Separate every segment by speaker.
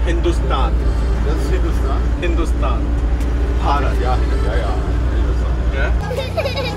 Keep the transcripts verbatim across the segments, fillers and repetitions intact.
Speaker 1: Hindustan.
Speaker 2: Das ist Hindustan?
Speaker 1: Hindustan.
Speaker 2: Bharat, ja, ja, ja. Hindustan.
Speaker 1: Ja?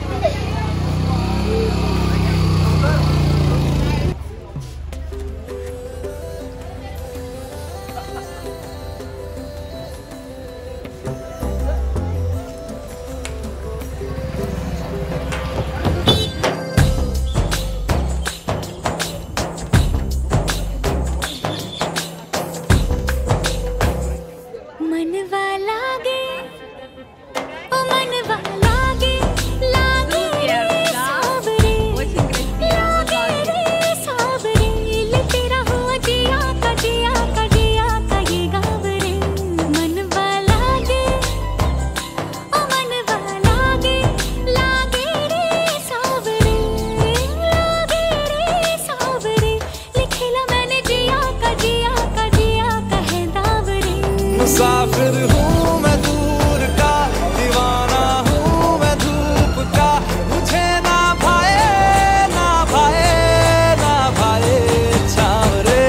Speaker 3: मुसाफिर हूँ मैं दूर का, दीवाना हूँ मैं धूप का, मुझे ना भाए ना भाए ना भाए छावरे।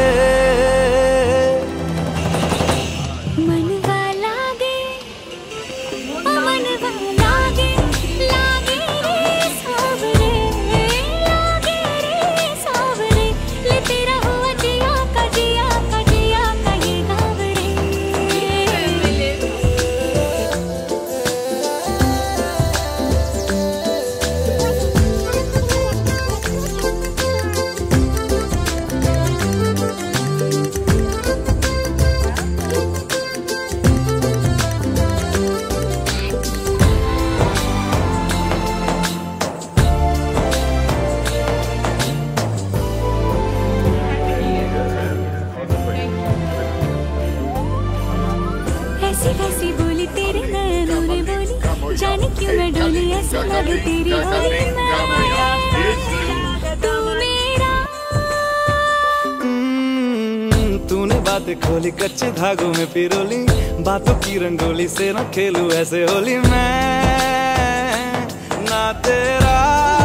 Speaker 4: मनवा लागे ओ मनवा लागे लागे रे सावरे, लागे रे सावरे, ले तेरा हुआ जिया का जिया का जिया का ये गावरे। ऐसी वैसी बोली तेरे नैनों ने बोली, जाने क्यों मैं डोली ऐसा लगे तेरी होली मैं तू मेरा।
Speaker 3: तूने बातें खोली कच्चे धागों में पिरोली, बातों की रंगोली से न खेलूं ऐसे होली मैं ना तेरा।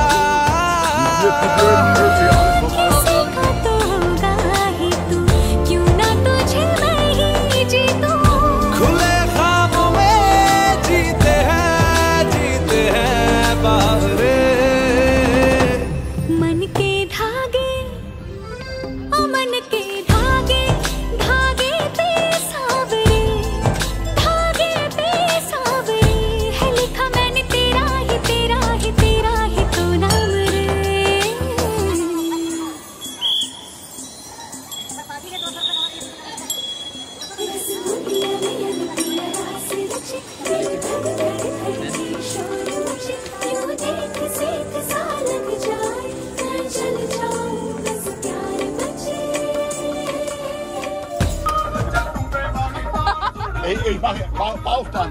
Speaker 2: Ich, ich mache ba Bauchtanz.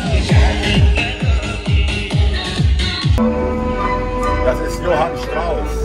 Speaker 2: Das ist Johann Strauss.